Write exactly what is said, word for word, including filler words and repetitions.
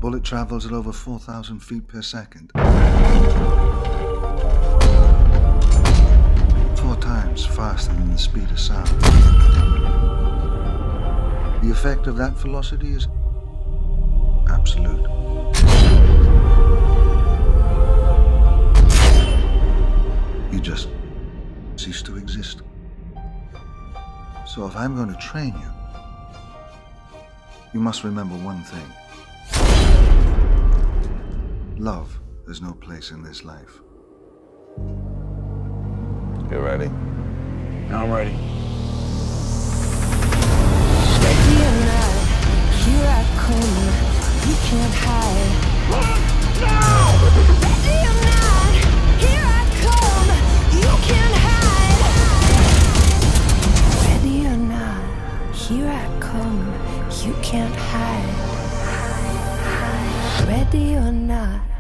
bullet travels at over four thousand feet per second. Four times faster than the speed of sound. The effect of that velocity is absolute. You just cease to exist. So if I'm going to train you, you must remember one thing. Love has no place in this life. You ready? I'm ready. Ready or not, here I come. You can't hide. Run now! Ready or not, here I come. You can't hide. Ready or not, here I come. You can't hide. Ready or not.